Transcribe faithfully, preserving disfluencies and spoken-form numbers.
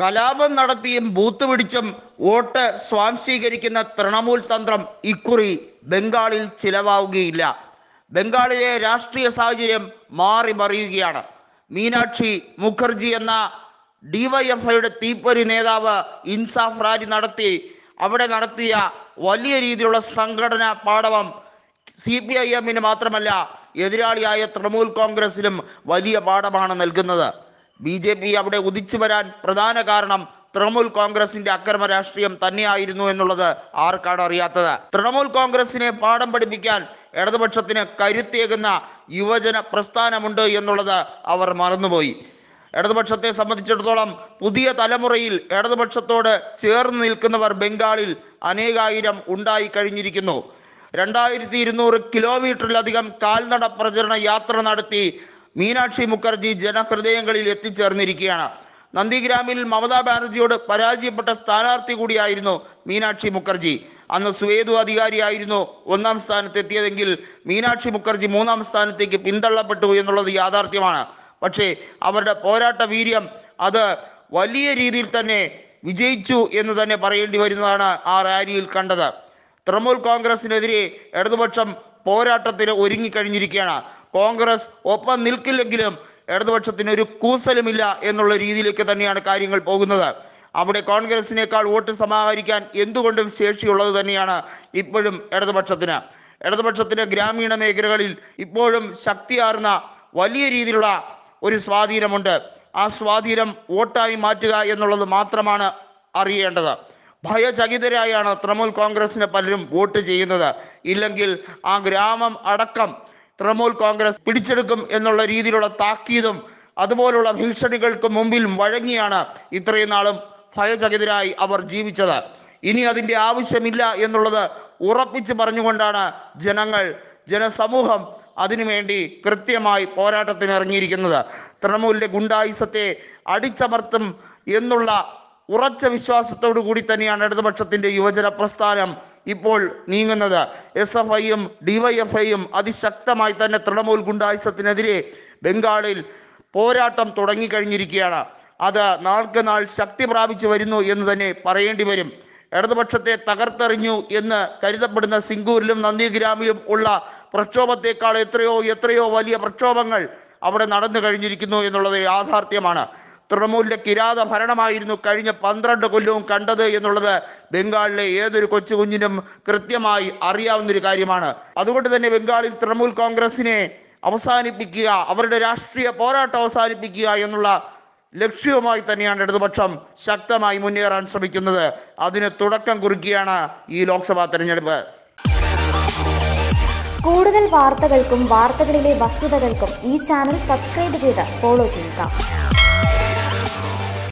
കലാപം നടത്തിയും ബൂത്ത് പിടിച്ചും വോട്ട് സ്വാംശീകരിക്കുന്ന തൃണമൂൽ തന്ത്രം ഇക്കുറി ബംഗാളിൽ ചിലവാവുകയില്ല. ബംഗാളിലെ രാഷ്ട്രീയ സാഹചര്യം മാറി മറിയുകയാണ്. മീനാക്ഷി മുഖർജി എന്ന ഡിവൈഎഫ്ഐയുടെ തീപ്പൊരി നേതാവ് ഇൻസാഫ് റാലി നടത്തി അവിടെ നടത്തിയ വലിയ രീതിയിലുള്ള സംഘടനാ പാടവം സി പി ഐ എമ്മിന് മാത്രമല്ല എതിരാളിയായ തൃണമൂൽ കോൺഗ്രസിനും വലിയ പാഠമാണ് നൽകുന്നത്. ബി ജെ പി അവിടെ ഉദിച്ചു വരാൻ പ്രധാന കാരണം തൃണമൂൽ കോൺഗ്രസിന്റെ അക്രമ രാഷ്ട്രീയം തന്നെയായിരുന്നു എന്നുള്ളത് ആർക്കാണ് അറിയാത്തത്. തൃണമൂൽ കോൺഗ്രസിനെ പാഠം പഠിപ്പിക്കാൻ ഇടതുപക്ഷത്തിന് കരുത്തേകുന്ന യുവജന പ്രസ്ഥാനമുണ്ട് എന്നുള്ളത് അവർ മറന്നുപോയി. ഇടതുപക്ഷത്തെ സംബന്ധിച്ചിടത്തോളം പുതിയ തലമുറയിൽ ഇടതുപക്ഷത്തോട് ചേർന്ന് നിൽക്കുന്നവർ ബംഗാളിൽ അനേകായിരം ഉണ്ടായി കഴിഞ്ഞിരിക്കുന്നു. രണ്ടായിരത്തി ഇരുന്നൂറ് കിലോമീറ്ററിലധികം കാൽനട പ്രചരണ യാത്ര നടത്തി മീനാക്ഷി മുഖർജി ജനഹൃദയങ്ങളിൽ എത്തിച്ചേർന്നിരിക്കുകയാണ്. നന്ദിഗ്രാമിൽ മമതാ ബാനർജിയോട് പരാജയപ്പെട്ട സ്ഥാനാർത്ഥി കൂടിയായിരുന്നു മീനാക്ഷി മുഖർജി. അന്ന് സുവേദു അധികാരിയായിരുന്നു ഒന്നാം സ്ഥാനത്തെത്തിയതെങ്കിൽ മീനാക്ഷി മുഖർജി മൂന്നാം സ്ഥാനത്തേക്ക് പിന്തള്ളപ്പെട്ടു എന്നുള്ളത് യാഥാർത്ഥ്യമാണ്. പക്ഷേ അവരുടെ പോരാട്ട വീര്യം അത് വലിയ രീതിയിൽ തന്നെ വിജയിച്ചു എന്ന് തന്നെ പറയേണ്ടി വരുന്നതാണ് ആ റാലിയിൽ കണ്ടത്. തൃണമൂൽ കോൺഗ്രസിനെതിരെ ഇടതുപക്ഷം പോരാട്ടത്തിന് ഒരുങ്ങിക്കഴിഞ്ഞിരിക്കുകയാണ്. കോൺഗ്രസ് ഒപ്പം നിൽക്കില്ലെങ്കിലും ഇടതുപക്ഷത്തിന് ഒരു കൂസലുമില്ല എന്നുള്ള രീതിയിലേക്ക് തന്നെയാണ് കാര്യങ്ങൾ പോകുന്നത്. അവിടെ കോൺഗ്രസിനേക്കാൾ വോട്ട് സമാഹരിക്കാൻ എന്തുകൊണ്ടും ശേഷിയുള്ളത് തന്നെയാണ് ഇപ്പോഴും ഇടതുപക്ഷത്തിന്. ഇടതുപക്ഷത്തിന് ഗ്രാമീണ മേഖലകളിൽ ഇപ്പോഴും ശക്തിയാർന്ന വലിയ രീതിയിലുള്ള ഒരു സ്വാധീനമുണ്ട്. ആ സ്വാധീനം വോട്ടായി മാറ്റുക എന്നുള്ളത് മാത്രമാണ് അറിയേണ്ടത്. ഭയചകിതരായാണ് തൃണമൂൽ കോൺഗ്രസിന് പലരും വോട്ട് ചെയ്യുന്നത്. ഇല്ലെങ്കിൽ ആ ഗ്രാമം അടക്കം തൃണമൂൽ കോൺഗ്രസ് പിടിച്ചെടുക്കും എന്നുള്ള രീതിയിലുള്ള താക്കീതും അതുപോലുള്ള ഭീഷണികൾക്ക് മുമ്പിൽ വഴങ്ങിയാണ് ഇത്രയും നാളും ഭയചകിതരായി അവർ ജീവിച്ചത്. ഇനി അതിൻ്റെ ആവശ്യമില്ല എന്നുള്ളത് ഉറപ്പിച്ച് പറഞ്ഞുകൊണ്ടാണ് ജനങ്ങൾ ജനസമൂഹം അതിനുവേണ്ടി കൃത്യമായി പോരാട്ടത്തിന് ഇറങ്ങിയിരിക്കുന്നത്. തൃണമൂലിൻ്റെ ഗുണ്ടായിസത്തെ അടിച്ചമർത്തും എന്നുള്ള ഉറച്ച വിശ്വാസത്തോടു കൂടി തന്നെയാണ് ഇടതുപക്ഷത്തിൻ്റെ യുവജന പ്രസ്ഥാനം ഇപ്പോൾ നീങ്ങുന്നത്. എസ് എഫ് ഐയും ഡിവൈഎഫ്ഐയും അതിശക്തമായി തന്നെ തൃണമൂൽ ഗുണ്ടായിസത്തിനെതിരെ ബംഗാളിൽ പോരാട്ടം തുടങ്ങിക്കഴിഞ്ഞിരിക്കുകയാണ്. അത് നാൾക്ക് നാൾ ശക്തി പ്രാപിച്ചു വരുന്നു എന്ന് തന്നെ പറയേണ്ടി വരും. ഇടതുപക്ഷത്തെ തകർത്തെറിഞ്ഞു എന്ന് കരുതപ്പെടുന്ന സിംഗൂരിലും നന്ദിഗ്രാമിലും ഉള്ള പ്രക്ഷോഭത്തെക്കാൾ എത്രയോ എത്രയോ വലിയ പ്രക്ഷോഭങ്ങൾ അവിടെ നടന്നു കഴിഞ്ഞിരിക്കുന്നു എന്നുള്ളത് യാഥാർത്ഥ്യമാണ്. തൃണമൂലിൻ്റെ കിരാത ഭരണമായിരുന്നു കഴിഞ്ഞ പന്ത്രണ്ട് കൊല്ലവും കണ്ടത് എന്നുള്ളത് ബംഗാളിലെ ഏതൊരു കൊച്ചു കുഞ്ഞിനും കൃത്യമായി അറിയാവുന്നൊരു കാര്യമാണ്. അതുകൊണ്ട് തന്നെ ബംഗാളിൽ തൃണമൂൽ കോൺഗ്രസിനെ അവസാനിപ്പിക്കുക, അവരുടെ രാഷ്ട്രീയ പോരാട്ടം അവസാനിപ്പിക്കുക എന്നുള്ള ലക്ഷ്യവുമായി തന്നെയാണ് ഇടതുപക്ഷം ശക്തമായി മുന്നേറാൻ ശ്രമിക്കുന്നത്. അതിന് തുടക്കം കുറിക്കുകയാണ് ഈ ലോക്സഭാ തെരഞ്ഞെടുപ്പ്. കൂടുതൽ വാർത്തകൾക്കും വാർത്തകളിലെ വസ്തുതകൾക്കും ഈ ചാനൽ സബ്സ്ക്രൈബ് ചെയ്ത് ഫോളോ ചെയ്യുക.